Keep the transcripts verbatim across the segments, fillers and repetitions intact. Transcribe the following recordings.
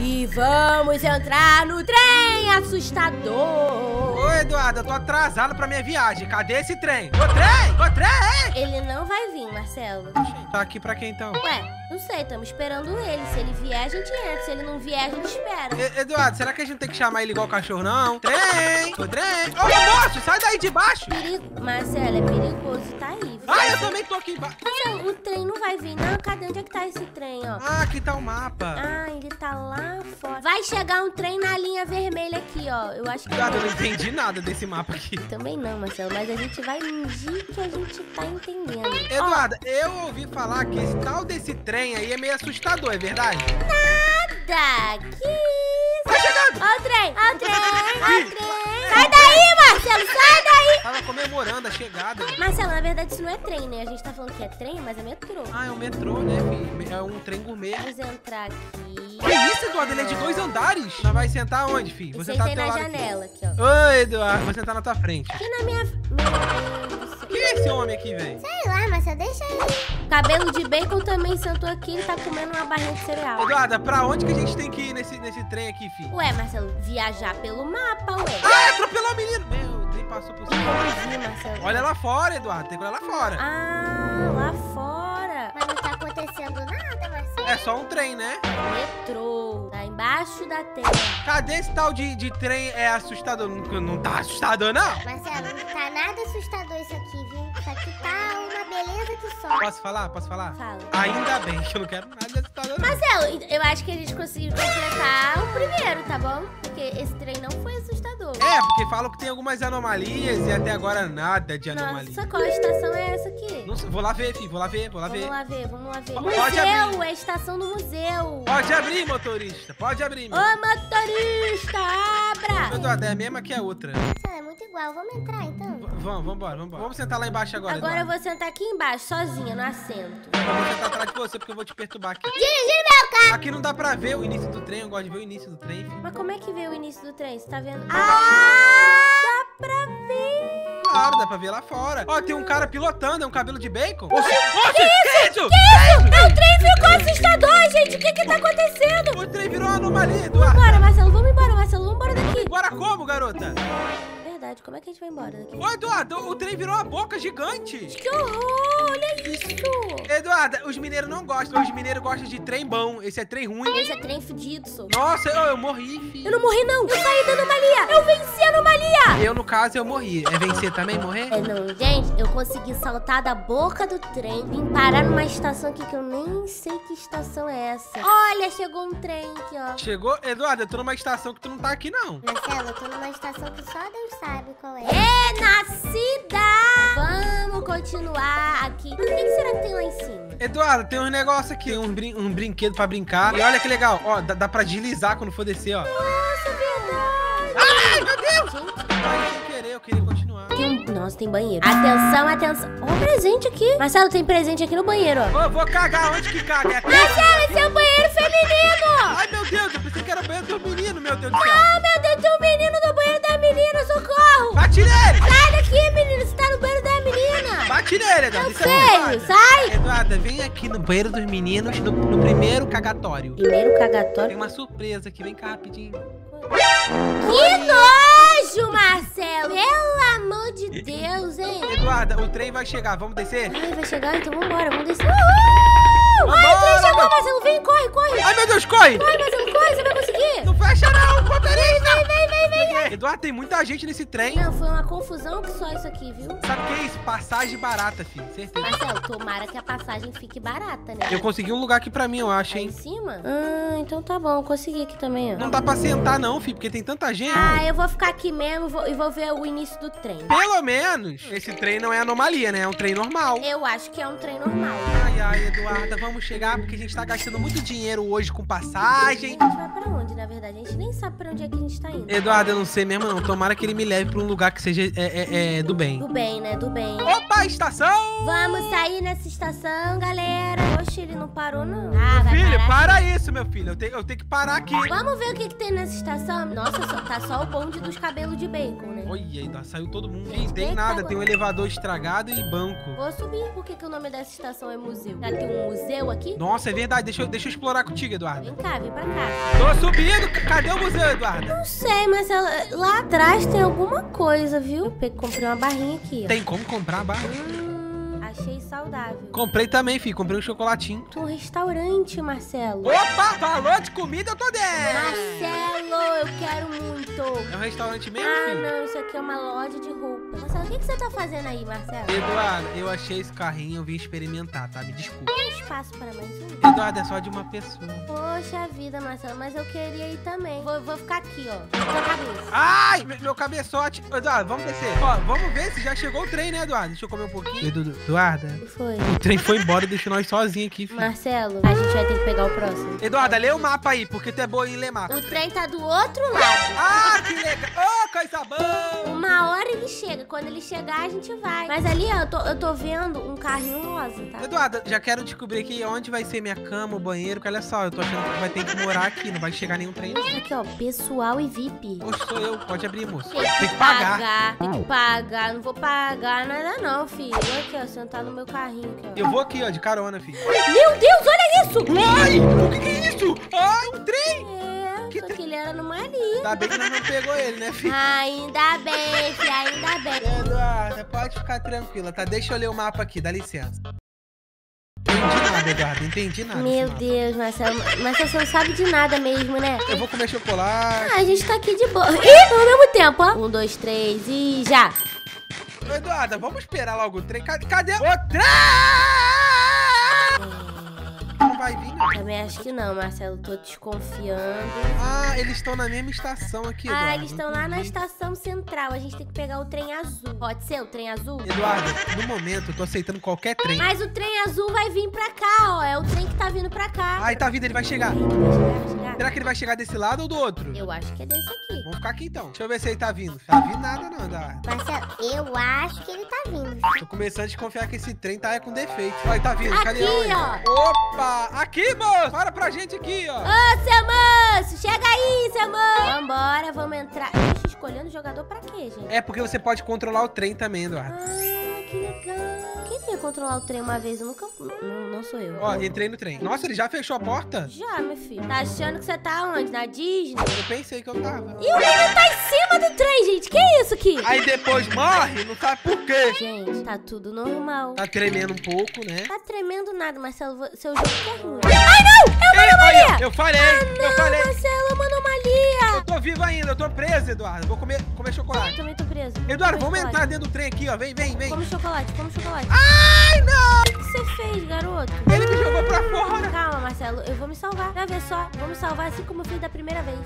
E vamos entrar no trem assustador. Ô, Eduardo, eu tô atrasado pra minha viagem. Cadê esse trem? O trem? O trem? Ele não vai vir, Marcelo. Tá aqui pra quem então? Ué, não sei, estamos esperando ele. Se ele vier, a gente entra. Se ele não vier, a gente espera. E Eduardo, será que a gente não tem que chamar ele igual o cachorro, não? Trem! O trem! Ô, moço, sai daí de baixo! Perigo... Marcelo, é perigoso, tá aí. Viu? Ah, eu também tô aqui embaixo. Marcelo, o trem não vai vir, não. Cadê? Onde é que tá esse trem, ó? Ah, aqui tá o mapa. Ah, ele tá lá fora. Vai chegar um trem na linha vermelha aqui, ó. Eu acho que... Eduardo, eu não entendi nada desse mapa aqui. Também não, Marcelo, mas a gente vai fingir que a gente tá entendendo. Eduardo, ó, eu ouvi falar que esse tal desse trem aí é meio assustador, é verdade? Nada! Que isso? Tá chegando! Ó o trem, ó o trem, ó o trem. Sai daí, Marcelo, sai daí! Tava comemorando a chegada. Marcelo, na verdade isso não é trem, né? A gente tá falando que é trem, mas é metrô. Ah, é um metrô, né, filho? É um trem gourmet. Vamos entrar aqui. Que isso, Eduardo? Ele é de dois andares. Nós vai sentar onde, filho? Vou sentar Sentei do teu na lado janela aqui, aqui. ó. Oi, Eduardo. Vou sentar na tua frente. Aqui na minha... Meu Deus do céu. Quem é esse homem aqui, velho? Sei lá, mas você deixa ele. Cabelo de bacon também sentou aqui, ele tá comendo uma barrinha de cereal. Eduardo, pra onde que a gente tem que ir nesse, nesse trem aqui, filho? Ué, Marcelo, viajar pelo mapa, ué. Ah, atropelou o menino. Meu, o trem passou por cima. Ih, Marcelo. Olha lá fora, Eduardo. Tem que olhar lá fora. Ah, lá fora. Mas não tá acontecendo nada, Marcelo. É só um trem, né? Metrô. Tá embaixo da terra. Cadê esse tal de, de trem? É assustador. Não, não tá assustador, não? Marcelo, não tá nada assustador isso aqui, viu? Isso aqui tá uma beleza que só. Posso falar? Posso falar? Fala. Ainda bem que eu não quero nada de assustador, não. Marcelo, eu acho que a gente conseguiu completar o primeiro, tá bom? Porque esse trem não foi assustador. É, porque falam que tem algumas anomalias e até agora nada de anomalia. Nossa, qual estação é essa aqui? Não sei, vou lá ver, filho. Vou lá ver, vou lá ver. Vamos lá ver, vamos lá ver. Pode Museu, abrir. é a estação do museu. Pode abrir, motorista. Pode abrir, meu. Ô, motorista, abra! Eduardo, é a mesma que a outra. Marcelo, é muito igual. Vamos entrar, então? V vamos, vambora, vambora. Vamos sentar lá embaixo agora, Agora eu Eduardo. vou sentar aqui embaixo, sozinha, no assento. Eu vou sentar atrás de você porque eu vou te perturbar aqui. Dirigindo meu carro! Aqui não dá pra ver o início do trem. Eu gosto de ver o início do trem, filho. Mas como é que vê o início do trem? Você tá vendo? Ah! Dá pra ver! Claro, dá pra ver lá fora. Ó, tem um cara pilotando, é um cabelo de bacon. Oxe, oxe, que isso? Que isso? O trem ficou assustador, gente! O que que tá acontecendo? O trem virou uma anomalia, Eduardo. Vambora, Marcelo, vamos embora, Marcelo, vamos embora daqui. Agora como, garota? Verdade, como é que a gente vai embora daqui? Ô, Eduardo, o trem virou uma boca gigante. Que horror, olha isso! Eduardo, os mineiros não gostam. Os mineiros gostam de trem bom. Esse é trem ruim. Esse é trem fedido, sou. Nossa, eu, eu morri, filho. Eu não morri, não! Eu saí da anomalia! Eu venci a anomalia! Eu, no caso, eu morri. É vencer também, morrer? É, não, gente, eu consegui saltar da boca do trem, vim parar numa estação aqui que eu nem sei que estação é essa. Olha, chegou um trem aqui, ó. Chegou? Eduardo, eu tô numa estação que tu não tá aqui, não. Marcelo, eu tô numa estação que só Deus sabe qual é. É na cidade! Vamos continuar aqui. O que, que será que tem lá em cima? Eduardo, tem uns negócios aqui, um, brin um brinquedo pra brincar. E olha que legal, ó, dá, dá pra deslizar quando for descer, ó. Nossa, verdade! Ai, meu Deus! Gente, Ai, sem querer, eu queria continuar. tem um... Nossa, tem banheiro. Atenção, atenção. Ó, um presente aqui. Marcelo, tem presente aqui no banheiro, ó. Ô, vou cagar, onde que caga? É aqui? Marcelo, esse é o banheiro feminino! Ai, meu Deus, eu pensei que era o banheiro do menino, meu Deus do céu. Ah, meu Deus, tem um menino no banheiro da menina, socorro! Bate nele! Sai daqui, menino, você tá no banheiro da menina! Bate nele, Eduardo. Isso é Feio, Eduardo. sai! Eduarda, vem aqui no banheiro dos meninos, no, no primeiro cagatório. Primeiro Tem cagatório. uma surpresa aqui, vem cá rapidinho. Que nojo, Marcelo! Pelo amor de Deus, hein? Eduarda, o trem vai chegar, vamos descer? Ai, vai chegar, então vambora, vamos descer. Uhul! Ai, o trem Vambora, chegou, mano. Marcelo, vem, corre, corre! Ai, meu Deus, corre! Corre, Marcelo, corre, você vai conseguir! Não fecha não, motorista! Vem, vem, vem, vem! Eduardo, tem muita gente nesse trem. Não, foi uma confusão que só isso aqui, viu? Sabe o que é isso? Passagem barata, filho, certeza. Marcelo, tomara que a passagem fique barata, né? Eu consegui um lugar aqui pra mim, eu acho, Aí em hein? cima? Ah, então tá bom, consegui aqui também, ó. Não dá pra sentar não, filho, porque tem tanta gente. Ah, eu vou ficar aqui mesmo e vou, e vou ver o início do trem. Pelo menos, esse trem não é anomalia, né? É um trem normal. Eu acho que é um trem normal. Ai, ai, Eduarda, vamos chegar porque a gente tá gastando muito dinheiro hoje com passagem. A gente vai pra onde, na verdade? A gente nem sabe pra onde é que a gente tá indo. Eduardo, eu não sei mesmo não. Tomara que ele me leve pra um lugar que seja é, é, é, do bem. Do bem, né? Do bem. Opa, estação! Vamos sair nessa estação, galera. Oxe, ele não parou, não. Ah, vai Filho, parar. para isso, meu filho. Eu tenho, eu tenho que parar aqui. Vamos ver o que, que tem nessa estação. Nossa, só, tá só o bonde dos cabelos de bacon, né? Olha, ainda saiu todo mundo. Não tem Eita, nada, agora. tem um elevador estragado e banco. Vou subir. Por que, que o nome dessa estação é museu? Já tem um museu aqui? Nossa, é verdade. Deixa eu, deixa eu explorar contigo, Eduardo. Vem cá, vem pra cá. Tô subindo. Cadê o museu, Eduardo? Não sei, mas ela- lá atrás tem alguma coisa, viu? Eu peguei- comprei uma barrinha aqui, ó. Tem como comprar a barra? Hum, achei saudável. Comprei também, filho. Comprei um chocolatinho. Tem um restaurante, Marcelo. Opa! Falou de comida, eu tô dentro! Marcelo, eu quero muito. É um restaurante mesmo, Ah, filho? não, isso aqui é uma loja de roupa. Marcelo, o que, que você tá fazendo aí, Marcelo? Eduardo, eu achei esse carrinho, eu vim experimentar, tá? Me desculpa. Tem espaço para mais um? Eduardo, é só de uma pessoa. Poxa vida, Marcelo, mas eu queria ir também. Vou, vou ficar aqui, ó. Na tua cabeça. Ai, meu, meu cabeçote. Eduardo, vamos descer. Ó, vamos ver se já chegou o trem, né, Eduardo? Deixa eu comer um pouquinho. Edu, Eduardo, O que foi? o trem foi embora e deixou nós sozinhos aqui, filho. Marcelo, a gente vai ter que pegar o próximo. Eduardo, lê o mapa aí, porque tu é boa em ler mapa. O trem tá do outro lado. Ah, que legal. Ô, coisa boa. Uma hora ele chega. Quando ele chegar, a gente vai. Mas ali, ó, eu tô, eu tô vendo um carrinho rosa, tá? Eduardo, já quero descobrir aqui onde vai ser minha cama, o banheiro, porque olha só, eu tô achando que vai ter que morar aqui, não vai chegar nenhum trem. não. Aqui, ó, pessoal e V I P. Poxa, sou eu, pode abrir, moço. Tem Tem que pagar. Tem que pagar. Não vou pagar nada não, filho. Olha aqui, ó, sentar no meu carrinho aqui, ó. Eu vou aqui, ó, de carona, filho. Meu Deus, olha isso! Ai, o que que é isso? Ai, um trem. É, Que só trem? que ele era numa linha. Ainda bem que nós não pegou ele, né, filho? Ainda bem, filho, ainda bem. Eduardo, pode ficar tranquila, tá? Deixa eu ler o mapa aqui, dá licença. Entendi nada, Eduardo, entendi nada. Meu desse mapa. Deus, Marcelo. Mas você não sabe de nada mesmo, né? Eu vou comer chocolate. Ah, a gente tá aqui de boa. Ih, ao mesmo tempo, ó. Um, dois, três e já. Eduardo, vamos esperar logo o trem. Cadê, cadê o trem? Não vai vir, não. Também acho que não, Marcelo. Tô desconfiando. Ah, eles estão na mesma estação aqui, Eduardo. Ah, eles estão lá na Entendi. estação central. A gente tem que pegar o trem azul. Pode ser o trem azul? Eduardo, no momento eu tô aceitando qualquer trem. Mas o trem azul vai vir pra cá, ó. É o trem que tá vindo pra cá. Ai, tá vindo, ele vai chegar. Vai chegar, vai chegar. Será que ele vai chegar desse lado ou do outro? Eu acho que é desse aqui. Vamos ficar aqui então. Deixa eu ver se ele tá vindo. Tá vindo nada não, Eduardo. Marcelo, eu acho que ele tá vindo. Tô começando a desconfiar que esse trem tá com defeito. Olha, tá vindo. Cadê Aqui, onde? ó. Opa! Aqui, moço! Para pra gente aqui, ó. Ô, seu moço! Chega aí, seu moço! Vambora, vamos entrar. Deixa escolhendo o jogador pra quê, gente? É porque você pode controlar o trem também, Eduardo. Ah, que legal. Quem ia controlar o trem uma vez? Eu nunca... Não, não sou eu. Ó, entrei no trem. Nossa, ele já fechou a porta? Já, meu filho. Tá achando que você tá onde? Na Disney? Eu pensei que eu tava. E o menino tá em cima do trem, gente. Que isso aqui? Aí depois morre, não sabe por quê. Gente, tá tudo normal. Tá tremendo um pouco, né? Tá tremendo nada, Marcelo. vo- Seu jogo que é ruim. Ai, não! É uma Ei, anomalia! olha, eu falei, eu Não, falei. Marcelo, é uma anomalia! Eu tô vivo ainda, eu tô preso, Eduardo. Vou comer, comer Eu chocolate. também tô preso. Eduardo, Come vamos chocolate. entrar dentro do trem aqui, ó. Vem, vem, vem. Come chocolate, come chocolate. Ai, não! O que você fez, garoto? Ele me jogou pra fora. Calma, Marcelo, eu vou me salvar. Já vê só, vou me salvar assim como eu fiz da primeira vez.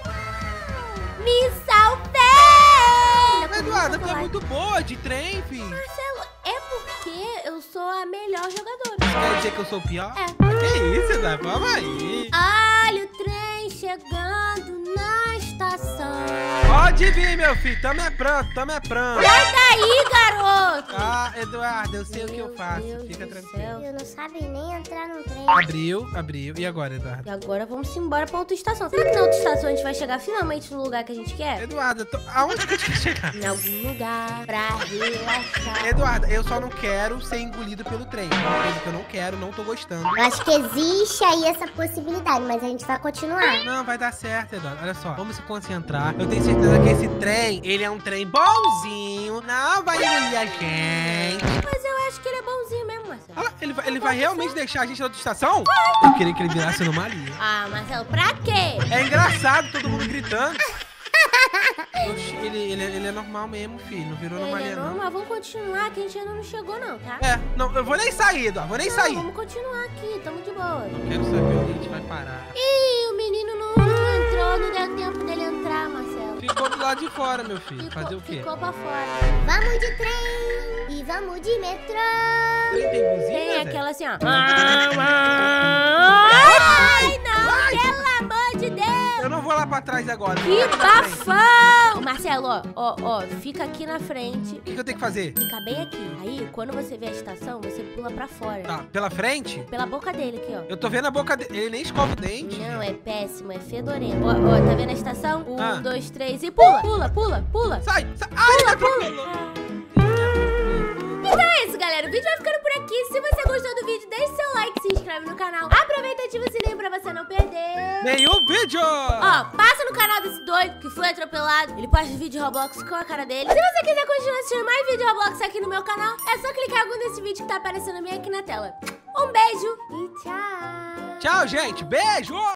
Me salvei! Eduardo, tu é Chocolate. muito boa de trem, filho. Marcelo, é porque eu sou a melhor jogadora. Quer dizer que eu sou o pior? É. Que isso, Eduardo? Vamos aí. Olha o trem chegando na estação. Pode vir, meu filho. Tamo é pronto, tamo é pronto. Sai daí, garoto! Ah, Eduardo, eu sei o que Meu eu faço. Deus Fica do tranquilo. céu. Eu não sabe nem entrar no trem. Abriu, abriu. E agora, Eduardo? E agora vamos embora pra outra estação. Será que na outra estação a gente vai chegar finalmente no lugar que a gente quer? Eduardo, eu tô... aonde que a gente quer chegar? Em algum lugar pra relaxar. Eduardo, eu só não quero ser engolido pelo trem. É uma coisa que eu não quero, não tô gostando. Eu acho que existe aí essa possibilidade, mas a gente vai continuar. Não, vai dar certo, Eduardo. Olha só, vamos se concentrar. Eu tenho certeza que esse trem, ele é um trem bonzinho. Não vai engolir a gente. Mas eu acho que ele é bonzinho mesmo, Marcelo. Olha lá, ele vai, ele vai realmente deixar a gente na outra estação? Eu queria que ele virasse anomalia. Ah, Marcelo, pra quê? É engraçado, todo mundo gritando. Oxi, ele, ele, ele é normal mesmo, filho. Não virou Ele anomalia, é não. normal, vamos continuar, que a gente ainda não chegou não, tá? É, não, eu vou nem sair, Eduardo. Vou nem Não, sair. vamos continuar aqui, tamo de boa. Não quero saber onde a gente vai parar. Ih, o menino não, não entrou, não deu tempo dele entrar, Marcelo. Ficou do lado de fora, meu filho. Ficou, Fazer o quê? ficou pra fora. Vamos de trem e vamos de metrô. Trem tem buzina, Tem Zé? aquela assim, ó. Ai, não, Ai! pelo amor de Deus. Eu não vou lá pra trás agora. Que Aqui pra frente. bafão! Marcelo, ó, ó, ó, fica aqui na frente. O que, que eu tenho que fazer? Fica bem aqui. Aí, quando você vê a estação, você pula pra fora. Tá, pela frente? Pela boca dele aqui, ó. Eu tô vendo a boca dele. Ele nem escova o dente. Não, é péssimo, é fedorento. Ó, ó, tá vendo a estação? Um, Ah. dois, três e pula, pula, pula, pula. Sai, sai. Ai, ele atropelou. Então é isso, galera. O vídeo vai ficando por aqui. Se você gostou do vídeo, deixe seu like, se inscreve no canal. Aproveita e ativa o sininho pra você não perder. Nenhum vídeo. Ó, passa no canal desse doido que foi atropelado. Ele posta vídeo de Roblox com a cara dele. Se você quiser continuar assistindo mais vídeo de Roblox aqui no meu canal, é só clicar em algum desse vídeo que tá aparecendo bem aqui na tela. Um beijo e tchau. Tchau, gente. Beijo.